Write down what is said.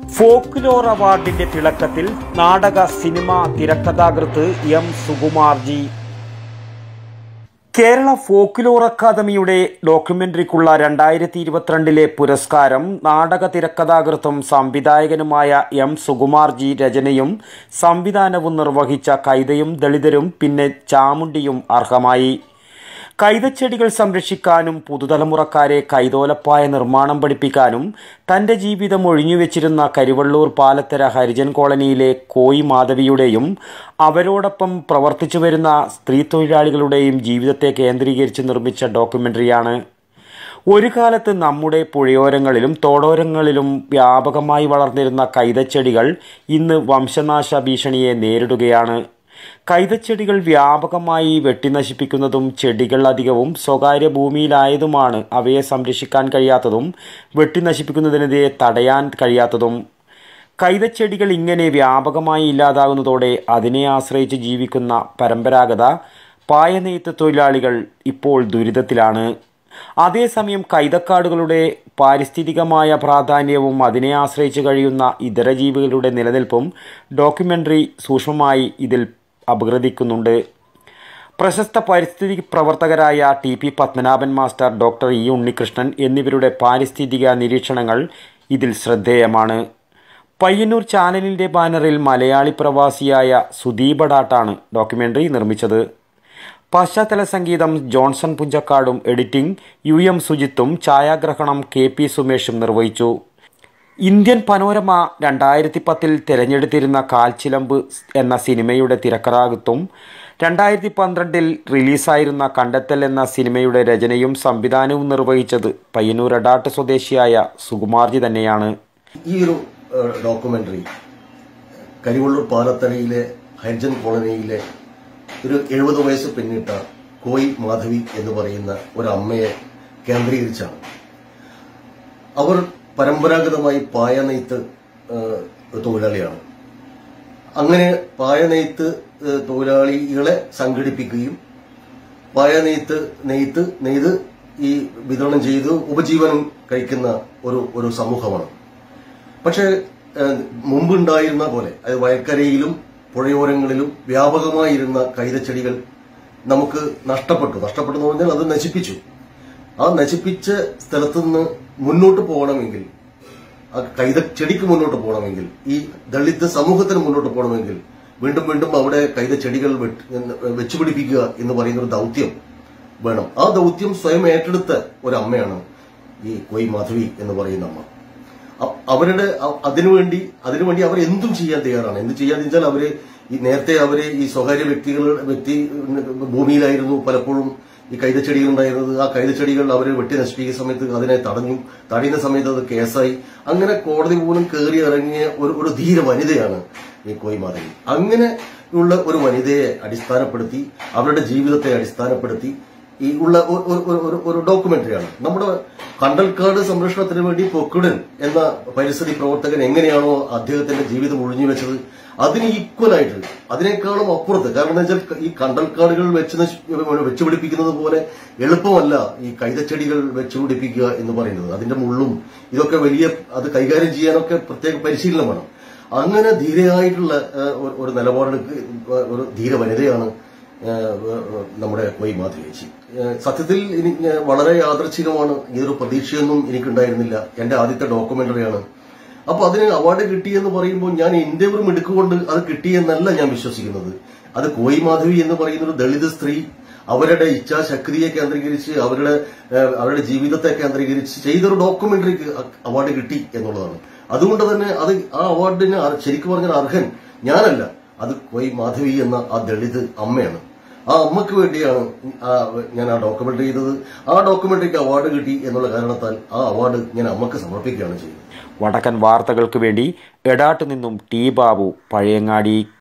Folklore അവാർഡിന്റെ തിളക്കത്തിൽ നാടക cinema തിരക്കഥാകൃത്ത് M Sukumarji. Kerala folklore അക്കാദമിയുടെ ഡോക്യുമെന്ററിക്കുള്ള 2022 പുരസ്കാരം നാടക തിരക്കഥാകൃത്തും സംവിധായകനുമായ എം സുകുമാർജി രചനയും സംവിധാനവും നിർവഹിച്ച കൈതയും ദളിതരും പിന്നെ ചാമുണ്ടിയും അർഹമായി. കൈതച്ചെടികൾ സംരക്ഷിക്കാനും പുതുതലമുറക്കാരെ കൈതോലപ്പായ നിർമ്മാണം പഠിപ്പിക്കാനും തൻ്റെ ജീവിതം ഒഴിഞ്ഞുവെച്ചിരുന്ന കരിവള്ളൂർ പാലത്തര ഹരിജൻ കോളനിയിലെ കോയി മാധവിയുടെയും അവരോടൊപ്പം പ്രവർത്തിച്ചു വരുന്ന സ്ത്രീ തൊഴിലാളികളുടെയും ജീവിതത്തെ കേന്ദ്രീകരിച്ച് നിർമ്മിച്ച ഡോക്യുമെൻ്ററിയാണ്. ഒരു കാലത്ത് നമ്മുടെ പുഴയോരങ്ങളിലും തോടോരങ്ങളിലും വ്യാപകമായി വളർന്നിരുന്ന കൈതച്ചെടികൾ ഇന്ന് വംശനാശ ഭീഷണിയെ നേരിടുകയാണ്. കൈതച്ചെടികൾ വ്യാപകമായി വെട്ടിനശിപ്പിക്കുന്നതും ചെടികൾ അധികവും സ്വകാര്യ ഭൂമിയിലായതുമാണ് അവയെ സംരക്ഷിക്കാൻ കഴിയാത്തതും വെട്ടിനശിപ്പിക്കുന്നതിനെതിരെ തടയാൻ കഴിയാത്തതും. കൈതച്ചെടികൾ ഇങ്ങനെ വ്യാപകമായി ഇല്ലാതാകുന്നതോടെ അതിനെ ആശ്രയിച്ച് ജീവിക്കുന്ന പരമ്പരാഗത പായനെയ്ത്ത് തൊഴിലാളികൾ ഇപ്പോൾ ദുരിതത്തിലാണ്. അതേസമയം കൈതക്കാടുകളുടെ പാരിസ്ഥിതികമായ പ്രാധാന്യവും അതിനെ ആശ്രയിച്ച് കഴിയുന്ന ഇതര ജീവികളുടെ നിലനിൽപ്പും ഡോക്യുമെൻ്ററി സൂക്ഷ്മമായി ഇതിൽ അപഗ്രഥിക്കുന്നുണ്ട്. പ്രശസ്ത പരിസ്ഥിതി പ്രവർത്തകരായ TP Padmanabhan master, doctor E Unnikrishnan എന്നിവരുടെ പാരിസ്ഥിതിക നിരീക്ഷണങ്ങൾ ഇതിൽ ശ്രദ്ധേയമാണ്. പയ്യന്നൂർ ചാനലിൻ്റെ ബാനറിൽ മലയാളി പ്രവാസിയായ സുദീപ് അടാട്ടാണ് ഡോക്യുമെൻ്ററി നിർമ്മിച്ചത്. പശ്ചാത്തല സംഗീതം ജോൺസൺ പുഞ്ചക്കാടും എഡിറ്റിംഗ് UM സുജിത്തും ഛായാഗ്രഹണം KP സുമേഷും നിർവഹിച്ചു. ഇന്ത്യൻ പനോരമ 2010 തിരഞ്ഞെടുത്തിരുന്ന കാൽച്ചിലമ്പ് എന്ന സിനിമയുടെ തിരക്കഥാകൃത്തും 2012 റിലീസായിരുന്ന കണ്ടെത്തൽ എന്ന സിനിമയുടെ രചനയും സംവിധാനവും നിർവഹിച്ചത് പയ്യന്നൂർ അടാട്ട് സ്വദേശിയായ സുകുമാർജി തന്നെയാണ്. ഈ ഒരു ഡോക്യുമെന്ററി കരിവള്ളൂർ പാലത്തറയിലെ ഹരിജൻ കോളനിയിലെ ഒരു 70 വയസ്സ് പിന്നിട്ട കോയി മാധവി എന്ന് പറയുന്ന ഒരു അമ്മയെ കേന്ദ്രീകരിച്ചാണ്. അവർ പരമ്പരാഗതമായി പായനെയ്ത്ത് തൊഴിലാളിയാണ്. അങ്ങനെ പായനെയ്ത്ത് തൊഴിലാളികളെ സംഘടിപ്പിക്കുകയും പായനെയ്ത്ത് നെയ്ത് ഈ വിതരണം ചെയ്ത് ഉപജീവനം കഴിക്കുന്ന ഒരു സമൂഹമാണ്. പക്ഷേ മുമ്പുണ്ടായിരുന്ന പോലെ അത് വയൽക്കരയിലും പുഴയോരങ്ങളിലും വ്യാപകമായിരുന്ന കൈതച്ചെടികൾ നമുക്ക് നഷ്ടപ്പെട്ടു എന്ന് പറഞ്ഞാൽ അത് നശിപ്പിച്ചു. ആ നശിപ്പിച്ച സ്ഥലത്തുനിന്ന് മുന്നോട്ട് പോകണമെങ്കിൽ, ആ കൈതച്ചെടിക്ക് മുന്നോട്ട് പോകണമെങ്കിൽ, ഈ ദളിത് സമൂഹത്തിന് മുന്നോട്ട് പോകണമെങ്കിൽ വീണ്ടും അവിടെ കൈതച്ചെടികൾ വെച്ചുപിടിപ്പിക്കുക എന്ന് പറയുന്ന ഒരു ദൌത്യം വേണം. ആ ദൌത്യം സ്വയം ഏറ്റെടുത്ത ഒരു അമ്മയാണ് ഈ കോയി മാധവി എന്ന് പറയുന്ന അമ്മ. അതിനുവേണ്ടി അവർ എന്തും ചെയ്യാൻ തയ്യാറാണ്. എന്ത് ചെയ്യാന്ന് വെച്ചാൽ നേരത്തെ ഈ സ്വകാര്യ വ്യക്തി ഭൂമിയിലായിരുന്നു പലപ്പോഴും ഈ കൈതച്ചെടികൾ ഉണ്ടായിരുന്നത്. ആ കൈതച്ചെടികൾ അവർ വെട്ടി നശിപ്പിക്കുന്ന സമയത്ത് അതിനെ തടയുന്ന സമയത്ത് അത് കേസായി. അങ്ങനെ കോടതി പോലും കയറി ഇറങ്ങിയ ഒരു ധീര വനിതയാണ് ഈ കോയി മാധവി. അങ്ങനെ ഉള്ള ഒരു വനിതയെ അടിസ്ഥാനപ്പെടുത്തി, അവരുടെ ജീവിതത്തെ അടിസ്ഥാനപ്പെടുത്തി ഈ ഉള്ള ഒരു ഡോക്യുമെന്ററിയാണ്. നമ്മുടെ കണ്ടൽക്കാട് സംരക്ഷണത്തിന് വേണ്ടി പൊക്കുടൻ എന്ന പരിസ്ഥിതി പ്രവർത്തകൻ എങ്ങനെയാണോ അദ്ദേഹത്തിന്റെ ജീവിതം ഒഴിഞ്ഞുവെച്ചത്, അതിന് ഈക്വലായിട്ട്, അതിനേക്കാളും അപ്പുറത്ത്. കാരണം എന്താ വെച്ചാൽ ഈ കണ്ടൽക്കാടുകൾ വെച്ചുപിടിപ്പിക്കുന്നത് പോലെ എളുപ്പമല്ല ഈ കൈതച്ചെടികൾ വെച്ചുപിടിപ്പിക്കുക എന്ന് പറയുന്നത്. അതിന്റെ മുള്ളും ഇതൊക്കെ അത് കൈകാര്യം ചെയ്യാനൊക്കെ പ്രത്യേക പരിശീലനം വേണം. അങ്ങനെ ധീരയായിട്ടുള്ള ഒരു നിലപാടെടുക്ക് ഒരു ധീര വനിതയാണ് നമ്മുടെ കോയി മാധവി ചേച്ചി. സത്യത്തിൽ എനിക്ക് വളരെ യാദൃച്ഛികമാണ്. ഇതൊരു പ്രതീക്ഷയൊന്നും എനിക്കുണ്ടായിരുന്നില്ല. എന്റെ ആദ്യത്തെ ഡോക്യുമെന്ററിയാണ്. അപ്പൊ അതിന് അവാർഡ് കിട്ടിയെന്ന് പറയുമ്പോൾ ഞാൻ എന്റെ ഒരു മിടുക്കുകൊണ്ട് അത് കിട്ടിയെന്നല്ല ഞാൻ വിശ്വസിക്കുന്നത്. അത് കോയി മാധവി എന്ന് പറയുന്ന ഒരു ദളിത് സ്ത്രീ അവരുടെ ഇച്ഛാശക്തിയെ കേന്ദ്രീകരിച്ച് അവരുടെ ജീവിതത്തെ കേന്ദ്രീകരിച്ച് ചെയ്തൊരു ഡോക്യുമെന്ററിക്ക് അവാർഡ് കിട്ടി എന്നുള്ളതാണ്. അതുകൊണ്ട് തന്നെ ആ അവാർഡിന് ശരിക്കും പറഞ്ഞാൽ അർഹൻ ഞാനല്ല, അത് കോയി മാധവി എന്ന ആ ദളിത് അമ്മയാണ്. ആ അമ്മയ്ക്ക് വേണ്ടിയാണ് ഞാൻ ആ ഡോക്യുമെന്ററി ചെയ്തത്. ആ ഡോക്യുമെന്ററിക്ക് അവാർഡ് കിട്ടി എന്നുള്ള കാരണത്താൽ ആ അവാർഡ് ഞാൻ അമ്മക്ക് സമർപ്പിക്കുകയാണ് ചെയ്തത്. വടക്കൻ വാർത്തകൾക്ക് വേണ്ടി എടാട്ട് നിന്നും T ബാബു, പഴയങ്ങാടി.